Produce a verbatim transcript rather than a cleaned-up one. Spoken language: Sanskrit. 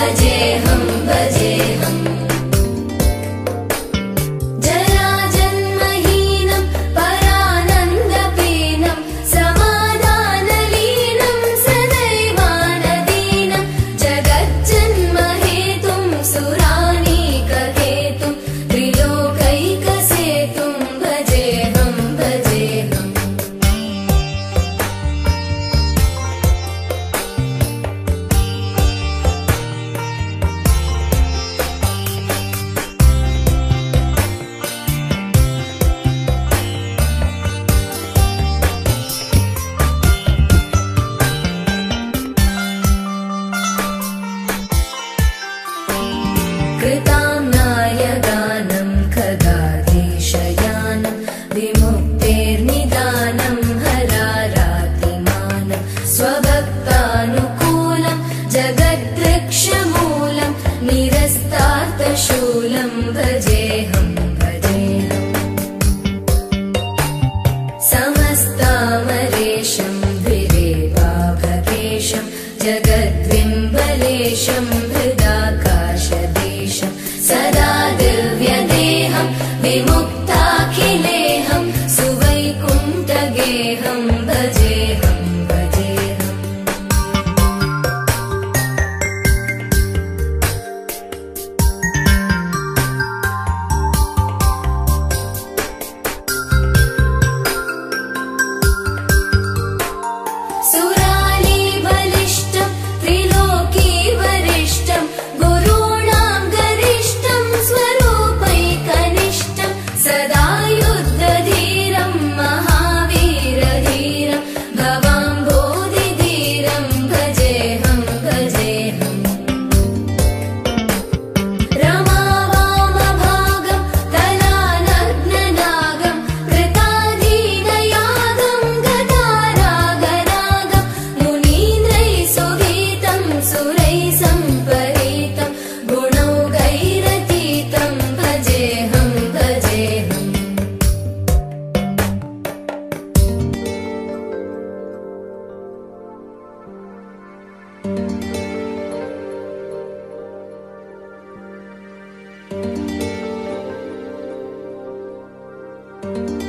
Bajeham Bajeham Jarajanmahinam Paranandapeenam Samadhanaleenam Sadaivanadeenam Jagatsannivasam Suranikaketum Trilokaikasetum Bajeham Bajeham कृताम्नायगानं खगाधीशयानं विमुक्तेर्निदानं हरारातिमानं स्वभक्तानुकूलं जगद्वृक्षमूलं निरस्तार्थशूलं भजेऽहं भजेऽहम् समस्तामरेशं द्विरेवाभकेशं जगद्विम्बलेशं हृदाकाशदेशं सदा दिव्यदेहं विमुक्ताखिलेहं सुवैकुण्ठगेहं भजेऽहं भजेऽहम् सुरालीबलिष्ठं त्रिलोकीवरिष्ठं गुरूणां गरिष्ठं स्वरूपैकनिष्ठं सदा युद्धधीरं महावीरधीरं भवाम्भोधिधीरं भजेऽहं भजेऽहम् रमावामभागं कलानग्ननागं कृताधीनयागं गतारागरागं मुनीन्द्रैः सुगीतं सुरैः सम्परीतं गुणौघैरतीतं भजेऽहं भजेऽहम् Thank you.